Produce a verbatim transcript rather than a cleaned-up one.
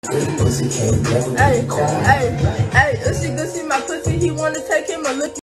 Hey, hey, hey, if she could see my pussy, he wanna take him a look.